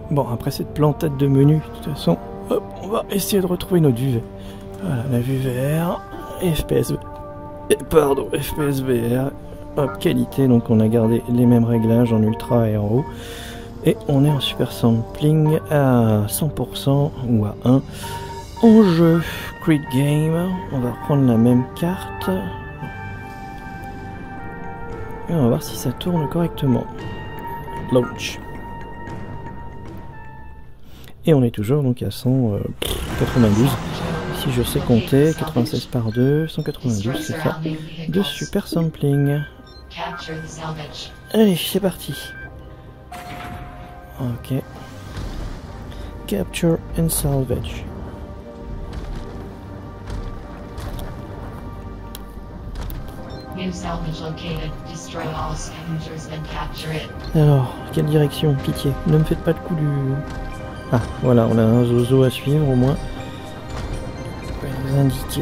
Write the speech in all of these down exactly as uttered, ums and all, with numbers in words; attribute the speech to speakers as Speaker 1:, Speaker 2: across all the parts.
Speaker 1: Bon, après cette plantade de menu, de toute façon, hop, on va essayer de retrouver notre vue V R. Voilà, la vue V R, F P S, pardon, F P S V R, hop, qualité, donc on a gardé les mêmes réglages en ultra et en haut. Et on est en super sampling à cent pour cent ou à un. En jeu, Create Game, on va reprendre la même carte. Et on va voir si ça tourne correctement. Launch. Et on est toujours donc à cent quatre-vingt-douze. Si je sais compter, quatre-vingt-seize par deux, cent quatre-vingt-douze, c'est ça. De super sampling. Allez, c'est parti. Ok. Capture and salvage. Alors, quelle direction? Pitié, ne me faites pas le coup du... Ah, voilà, on a un zozo à suivre au moins. Je vais vous indiquer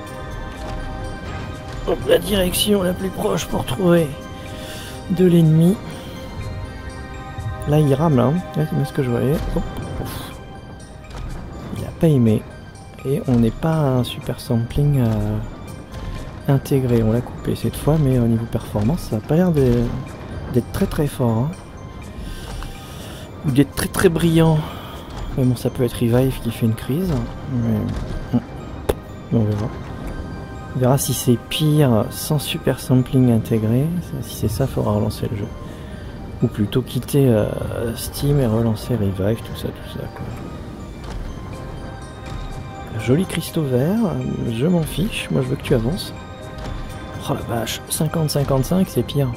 Speaker 1: hop, la direction la plus proche pour trouver de l'ennemi. Là, il rame, là. Hein. Ouais, c'est bien ce que je voyais. Hop, ouf. Il a pas aimé. Et on n'est pas à un super sampling euh, intégré. On l'a coupé cette fois, mais au niveau performance, ça n'a pas l'air d'être très très fort. Hein. Ou d'être très très brillant. Mais bon, ça peut être Revive qui fait une crise. Mais... on verra. On verra si c'est pire sans super sampling intégré. Si c'est ça, il faudra relancer le jeu. Ou plutôt quitter euh, Steam et relancer Revive, tout ça, tout ça. Quoi. Joli cristaux vert, je m'en fiche, moi je veux que tu avances. Oh la vache, cinquante cinquante-cinq, c'est pire.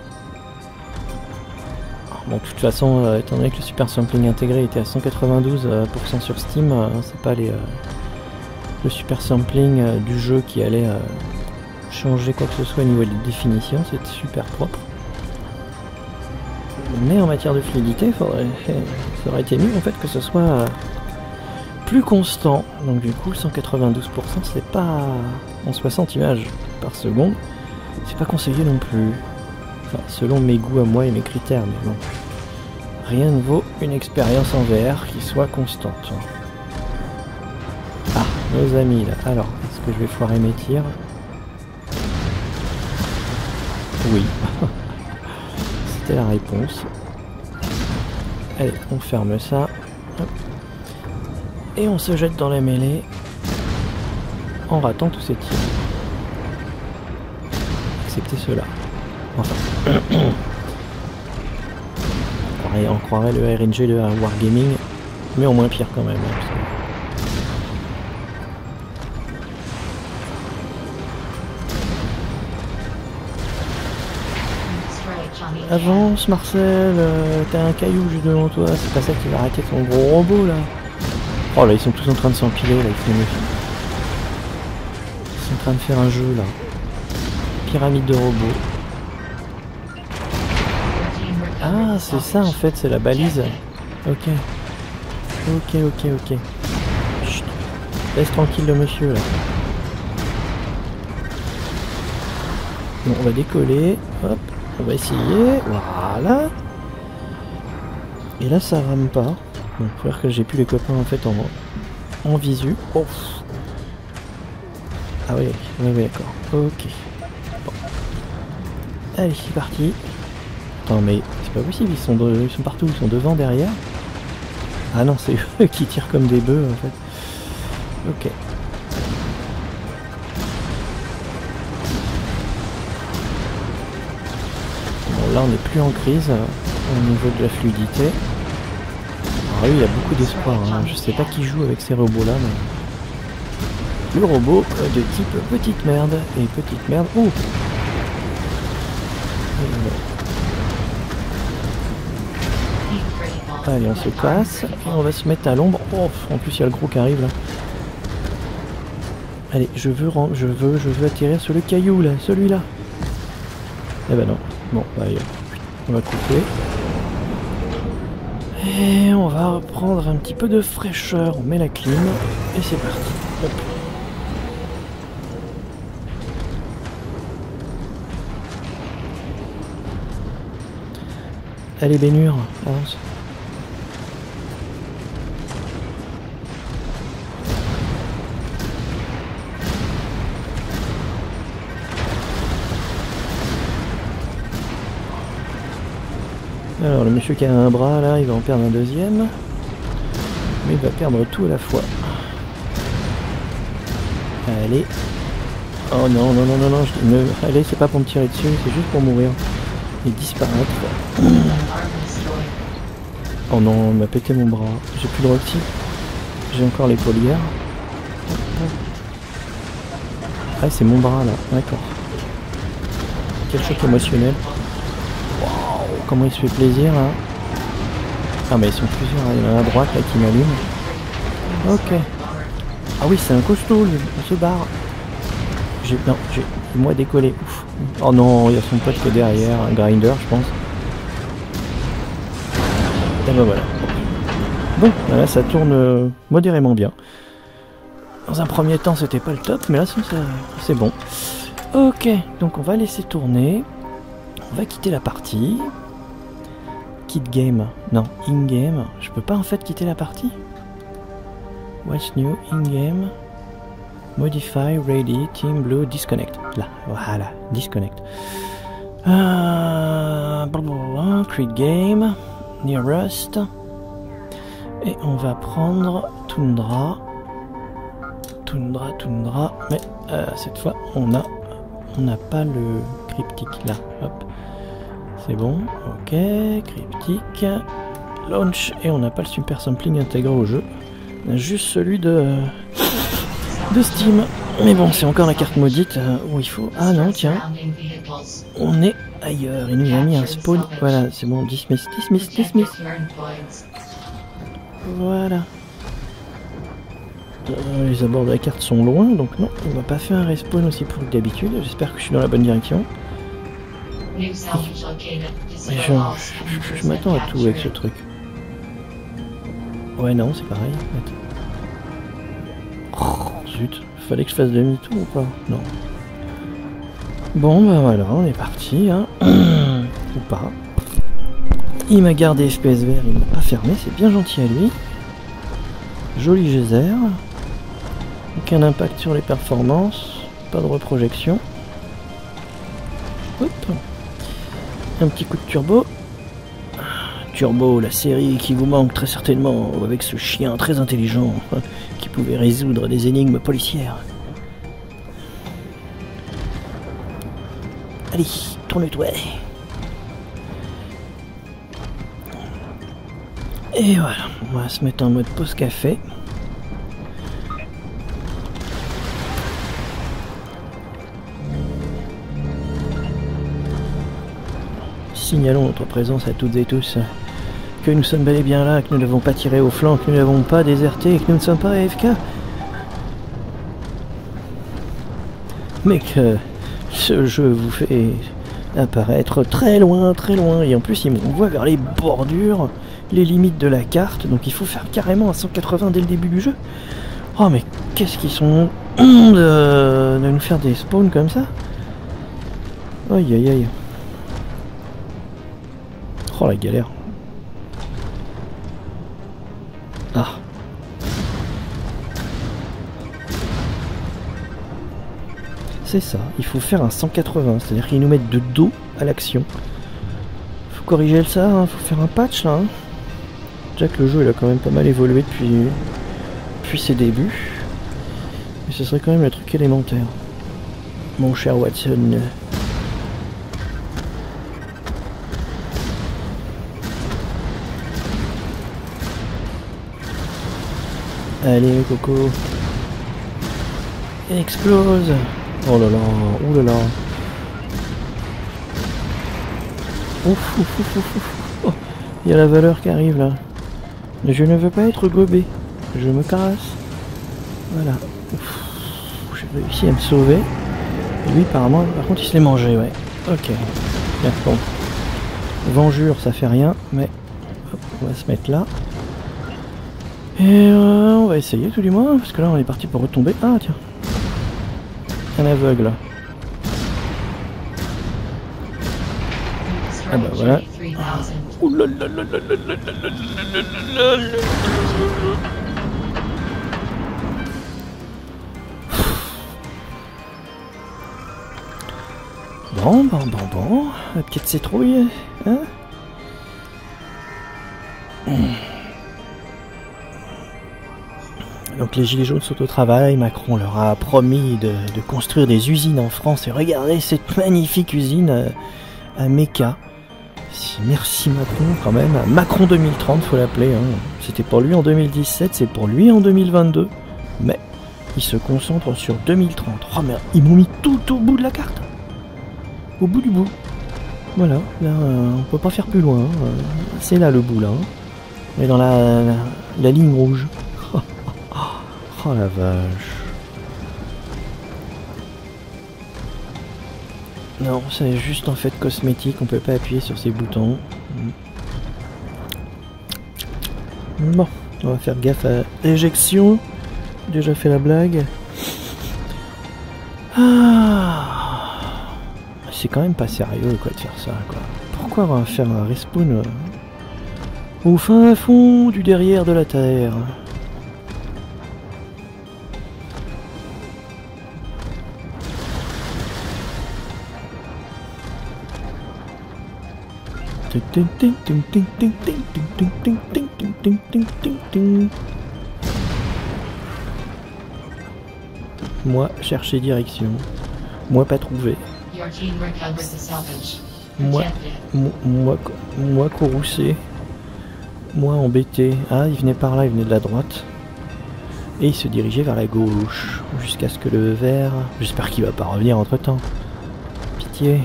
Speaker 1: Bon, de toute façon, euh, étant donné que le super sampling intégré était à cent quatre-vingt-douze pour cent sur Steam, euh, c'est pas les, euh, le super sampling euh, du jeu qui allait euh, changer quoi que ce soit au niveau de définition, c'est super propre. Mais en matière de fluidité, faudrait, ça aurait été mieux en fait que ce soit euh, plus constant. Donc du coup, cent quatre-vingt-douze pour cent, c'est pas en soixante images par seconde, c'est pas conseillé non plus. Enfin, selon mes goûts à moi et mes critères, mais bon. Rien ne vaut une expérience en V R qui soit constante. Ah, nos amis là. Alors, est-ce que je vais foirer mes tirs? Oui. C'était la réponse. Allez, on ferme ça. Hop. Et on se jette dans la mêlée en ratant tous ces tirs. Excepté ceux-là. Enfin. Pareil, on croirait le R N G de Wargaming, mais au moins pire quand même. Hein, avance Marcel, euh, t'as un caillou juste devant toi, c'est pas ça qui va arrêter ton gros robot là. Oh là, ils sont tous en train de s'empiler là, ils font une... Ils sont en train de faire un jeu là. Pyramide de robots. Ah, c'est ça en fait, c'est la balise. Ok. Ok, ok, ok. Chut. Laisse tranquille le monsieur là. Bon, on va décoller. Hop. On va essayer, voilà. Et là ça rame pas. Donc il faut dire que j'ai plus les copains en fait en, en visu. Oh. Ah oui, oui, oui, d'accord. Ok. Bon. Allez, c'est parti. Attends, mais c'est pas possible, ils sont, de, ils sont partout, ils sont devant, derrière. Ah non, c'est eux qui tirent comme des bœufs en fait. Ok. Là on n'est plus en crise euh, au niveau de la fluidité. Alors oui, il y a beaucoup d'espoir, hein. Je sais pas qui joue avec ces robots là, mais... Le robot euh, de type petite merde. Et petite merde... Oh. Allez, on se casse, et on va se mettre à l'ombre. Oh, en plus il y a le gros qui arrive là. Allez, je veux, je veux, je veux atterrir sur le caillou là, celui-là. Eh ben non. Bon, bah, on va couper. Et on va reprendre un petit peu de fraîcheur. On met la clim et c'est parti. Hop. Allez Bénure, avance. Alors le monsieur qui a un bras là, il va en perdre un deuxième. Mais il va perdre tout à la fois. Allez. Oh non, non, non, non, non. Je... Ne... Allez, c'est pas pour me tirer dessus, c'est juste pour mourir. Et disparaître. Oh non, il m'a pété mon bras. J'ai plus de Roxy. J'ai encore les polières. Ah, c'est mon bras là, d'accord. Quel choc émotionnel. Wow, comment il se fait plaisir là. Ah mais ils sont plusieurs, il y en a un à droite là qui m'allume. Ok. Ah oui, c'est un costaud, lui. On se barre. J'ai... Non, j'ai... Moi décollé. Ouf. Oh non, il y a son pote qui est derrière, un grinder je pense. Et ben voilà. Bon, là ça tourne modérément bien. Dans un premier temps c'était pas le top, mais là c'est bon. Ok, donc on va laisser tourner. On va quitter la partie. Quitte game. Non, in-game. Je peux pas en fait quitter la partie. What's new? In-game. Modify, ready, team blue, disconnect. Là, voilà, disconnect. Euh, create game. Nearest. Et on va prendre Tundra. Tundra, Tundra. Mais euh, cette fois, on a on n'a pas le cryptique là. Hop. C'est bon. Ok. Cryptique. Launch. Et on n'a pas le super sampling intégré au jeu. On a juste celui de, de Steam. Mais bon, c'est encore la carte maudite euh, où il faut... Ah non, tiens. On est ailleurs. Il nous a mis un spawn. Voilà, c'est bon. Dismiss, dismiss, dismiss. Voilà. Euh, les abords de la carte sont loin, donc non, on va pas faire un respawn aussi pour que d'habitude. J'espère que je suis dans la bonne direction. Mais je, je, je m'attends à tout avec ce truc. Ouais, non, c'est pareil. Oh, zut, fallait que je fasse demi-tour ou pas? Non. Bon, bah voilà, on est parti, hein. Ou pas. Il m'a gardé F P S vert, il m'a pas fermé, c'est bien gentil à lui. Joli geyser. Aucun impact sur les performances. Pas de reprojection. Hop. Un petit coup de turbo. Turbo, la série qui vous manque très certainement, avec ce chien très intelligent qui pouvait résoudre des énigmes policières. Allez, tourne-toi. Et voilà, on va se mettre en mode pause café. Signalons notre présence à toutes et tous, que nous sommes bel et bien là, que nous n'avons pas tiré au flanc, que nous n'avons pas déserté, que nous ne sommes pas A F K. Mais que ce jeu vous fait apparaître très loin, très loin, et en plus il m'envoie vers les bordures, les limites de la carte, donc il faut faire carrément à cent quatre-vingts dès le début du jeu. Oh mais qu'est-ce qu'ils sont de, de nous faire des spawns comme ça. Aïe aïe aïe. Oh la galère. Ah. C'est ça, il faut faire un cent quatre-vingts, c'est-à-dire qu'ils nous mettent de dos à l'action. Faut corriger ça, hein, faut faire un patch là. Hein. Déjà que le jeu il a quand même pas mal évolué depuis, depuis ses débuts. Mais ce serait quand même le truc élémentaire. Mon cher Watson. Allez Coco. Explose. Oh là là, ouh là là. Ouf, ouf, ouf, ouf, ouf. Oh, il y a la valeur qui arrive là. Mais je ne veux pas être gobé. Je me caresse. Voilà. J'ai réussi à me sauver. Et lui, apparemment, par contre, il se l'est mangé, ouais. Ok. Bien, bon. Vengure, ça fait rien, mais hop, on va se mettre là. Et euh, on va essayer tout du moins, parce que là, on est parti pour retomber. Ah, tiens. Un aveugle. Ah bah voilà. Ouh là là là là là là là là là. Bon, bon, bon, bon. La petite citrouille, hein. Donc les gilets jaunes sont au travail, Macron leur a promis de, de construire des usines en France et regardez cette magnifique usine à, à Mecca. Merci Macron quand même, Macron deux mille trente faut l'appeler, hein. C'était pour lui en deux mille dix-sept, c'est pour lui en deux mille vingt-deux, mais il se concentre sur deux mille trente. Oh merde, ils m'ont mis tout au bout de la carte, au bout du bout. Voilà, là euh, on peut pas faire plus loin, hein. C'est là le bout là, hein. On est dans la, la, la ligne rouge. Oh la vache. Non, c'est juste en fait cosmétique, on peut pas appuyer sur ces boutons. Bon, on va faire gaffe à l'éjection. Déjà fait la blague. Ah, c'est quand même pas sérieux quoi de faire ça quoi. Pourquoi on va faire un respawn euh, au fin fond du derrière de la Terre? Moi, chercher direction. Moi, pas trouvé. Moi, moi, moi, moi courroucé. Moi, embêté. Ah, il venait par là, il venait de la droite. Et il se dirigeait vers la gauche. Jusqu'à ce que le vert... J'espère qu'il va pas revenir entre temps. Pitié.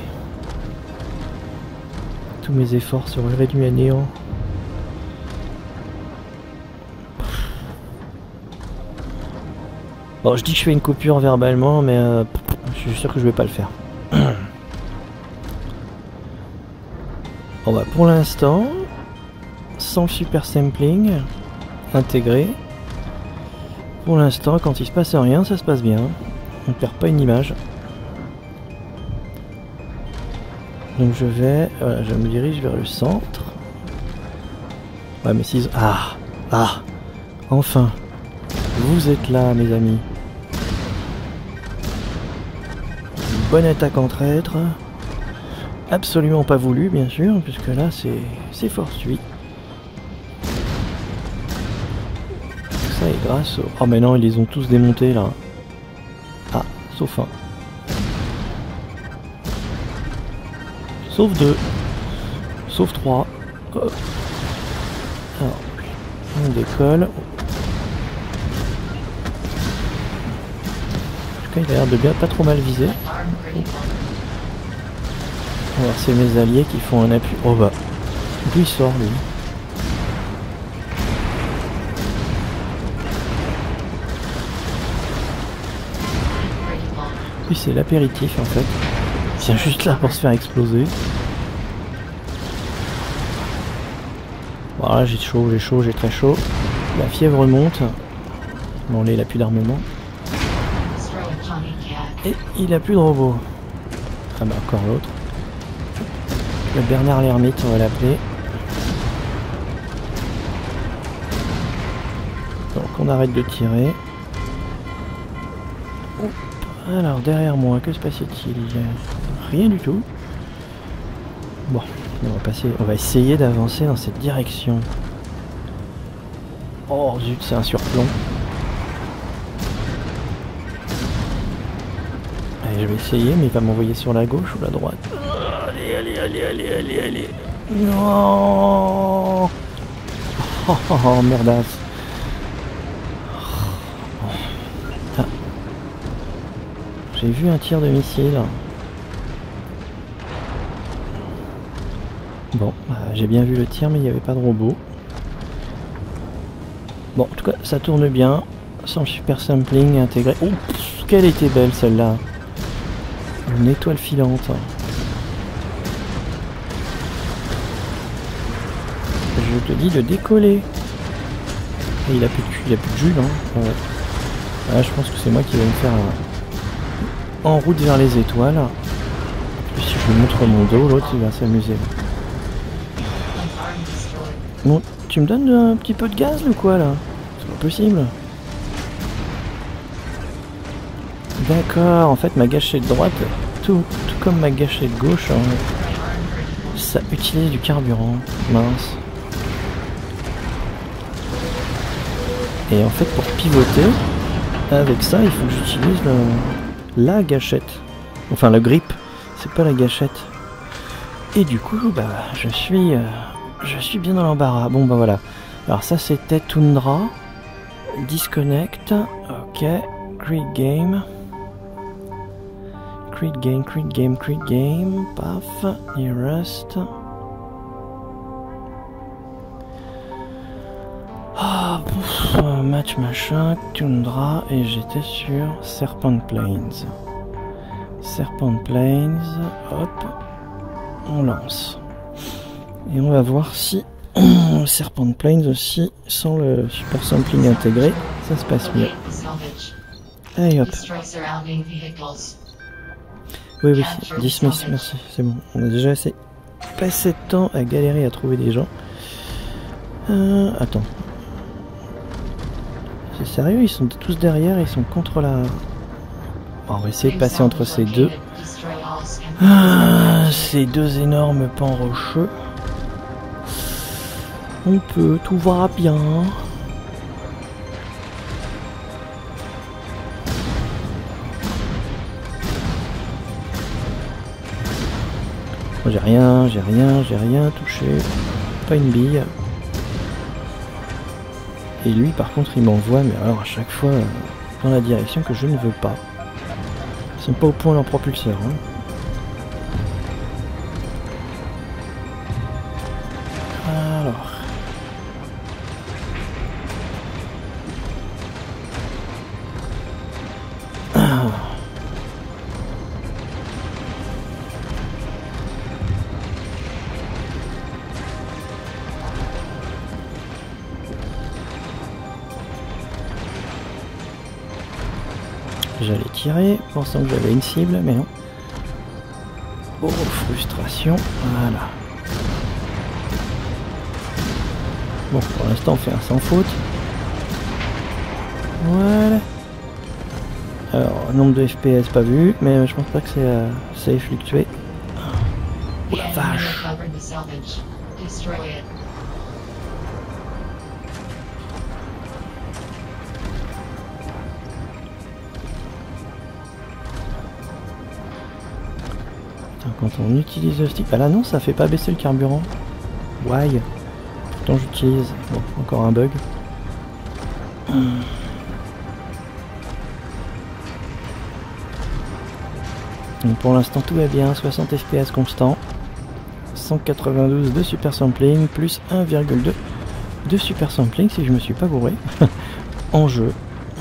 Speaker 1: Tous mes efforts seraient réduits à néant. Bon, je dis que je fais une coupure verbalement, mais euh, je suis sûr que je vais pas le faire. Bon bah pour l'instant, sans le super sampling intégré, pour l'instant quand il se passe rien, ça se passe bien. On perd pas une image. Donc je vais, voilà, je me dirige vers le centre. Ouais mais si... Ah, ah, enfin, vous êtes là mes amis. Une bonne attaque en traître. Absolument pas voulu bien sûr, puisque là c'est fortuit. Tout ça est grâce au... Oh mais non, ils les ont tous démontés là. Ah, sauf un. Sauf deux. Sauf trois. Oh. Alors, on décolle. En tout cas, il a l'air de bien pas trop mal viser. Alors, c'est mes alliés qui font un appui. Oh bah, d'où il sort lui? Lui, c'est l'apéritif en fait. Il vient juste là pour se faire exploser. Voilà, j'ai chaud, j'ai chaud, j'ai très chaud. La fièvre monte. Bon, là, il a plus d'armement. Et il a plus de robot. Ah bah, encore l'autre. Le Bernard l'ermite, on va l'appeler. Donc, on arrête de tirer. Hop. Alors, derrière moi, que se passait-il? Rien du tout. Bon, on va passer, on va essayer d'avancer dans cette direction. Oh zut, c'est un surplomb. Allez, je vais essayer, mais il va m'envoyer sur la gauche ou la droite. Allez, allez, allez, allez, allez, allez. Non. Oh, oh, oh merdasse. Ah. J'ai vu un tir de missile. Bon, euh, j'ai bien vu le tir, mais il n'y avait pas de robot. Bon, en tout cas, ça tourne bien. Sans le super sampling intégré. Oh, pff, qu'elle était belle celle-là. Une étoile filante. Je te dis de décoller. Et il a plus de, il a plus de jus, hein. Ouais. Ah, je pense que c'est moi qui vais me faire un... en route vers les étoiles. Et puis si je lui montre mon dos, l'autre il va s'amuser. Bon, tu me donnes un petit peu de gaz ou quoi là? C'est pas possible. D'accord, en fait ma gâchette droite, tout, tout comme ma gâchette gauche, hein, ça utilise du carburant. Mince. Et en fait pour pivoter, avec ça il faut que j'utilise le... la gâchette. Enfin le grip, c'est pas la gâchette. Et du coup bah je suis euh, je suis bien dans l'embarras. Bon bah voilà. Alors ça c'était Tundra. Disconnect. Ok. Create game. Create game, create game, create game. Paf. Nearest. Ah, pouf, match machin, Tundra, et j'étais sur Serpent Plains. Serpent Plains, hop, on lance. Et on va voir si Serpent Plains aussi, sans le super sampling intégré, ça se passe mieux. Allez hop. Oui oui, dismiss, merci, c'est bon. On a déjà assez passé de temps à galérer à trouver des gens. Euh, attends. C'est sérieux, ils sont tous derrière, ils sont contre la... Bon, on va essayer de passer entre ces deux. Ah, ces deux énormes pans rocheux. On peut, tout va bien. J'ai rien, j'ai rien, j'ai rien touché. Pas une bille. Et lui par contre il m'envoie, mais alors à chaque fois euh, dans la direction que je ne veux pas. Ils sont pas au point leurs propulseurs. Hein. Alors. Ah. J'allais tirer, pensant que j'avais une cible, mais non. Oh, frustration, voilà. Bon, pour l'instant, on fait un sans faute. Voilà. Alors, nombre de F P S pas vu, mais je pense pas que c'est euh, ça ait fluctué. Oh la vache! Quand on utilise le stick... Ah là non, ça fait pas baisser le carburant. Why? Pourtant j'utilise... Bon, encore un bug. Donc pour l'instant tout va bien, soixante F P S constant. cent quatre-vingt-douze de super sampling, plus un virgule deux de super sampling si je me suis pas bourré. En jeu.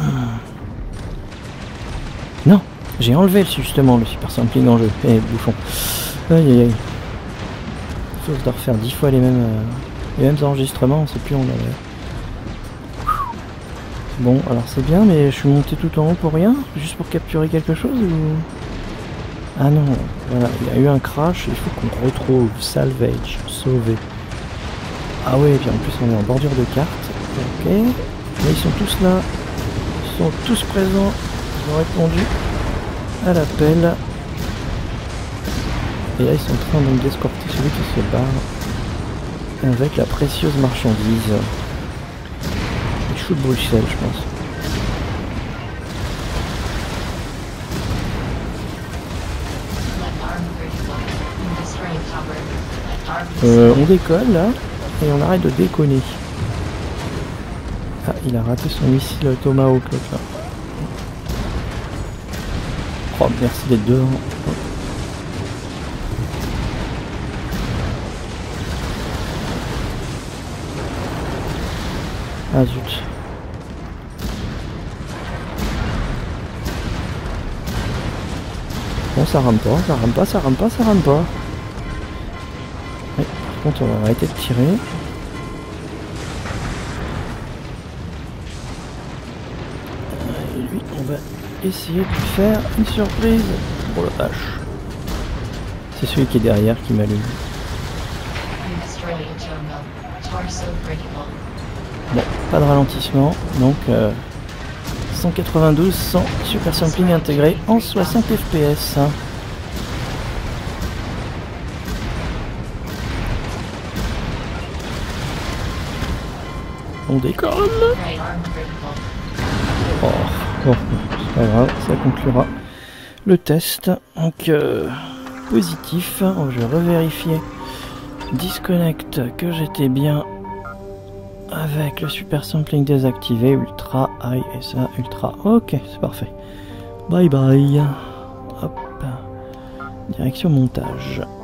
Speaker 1: Non! J'ai enlevé justement le super sampling en jeu. Eh bouffon. Aïe aïe aïe. Sauf de refaire dix fois les mêmes, euh, les mêmes enregistrements, on sait plus où on avait. Bon, alors c'est bien, mais je suis monté tout en haut pour rien? Juste pour capturer quelque chose ou... Ah non, voilà, il y a eu un crash, il faut qu'on retrouve, salvage, sauver. Ah ouais, et puis en plus on est en bordure de carte. Ok. Mais ils sont tous là. Ils sont tous présents. Ils ont répondu à l'appel. Et là ils sont en train donc d'escorter celui qui se barre avec la précieuse marchandise. Les choux de Bruxelles, je pense. Euh, on décolle là et on arrête de déconner. Ah, il a raté son missile Tomahawk l'autre là. Oh merci d'être dehors. Ah zut. Bon ça rame pas, ça rame pas, ça rame pas, ça rame pas. Ouais, par contre on va arrêter de tirer. Et lui on va essayer de lui faire une surprise. Oh la vache. C'est celui qui est derrière qui m'allume. Bon, pas de ralentissement, donc euh, cent quatre-vingt-douze sans super sampling intégré en soixante F P S. On décolle. Oh, bon, c'est pas grave, ça conclura le test. Donc, euh, positif. Je vais revérifier. Disconnect que j'étais bien avec le super sampling désactivé. Ultra, high et ça, ultra. Ok, c'est parfait. Bye bye. Hop. Direction montage.